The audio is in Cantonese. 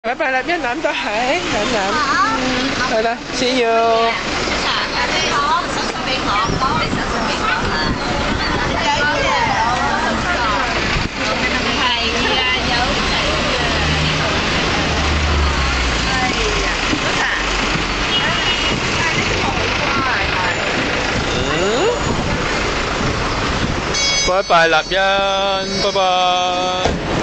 拜拜啦，一攬都係，攬攬。係啦，see you。 好，手信俾我，你手信俾我啊！係啊，有係啊，早晨。呢個好乖，係。 拜拜，立欣，拜拜。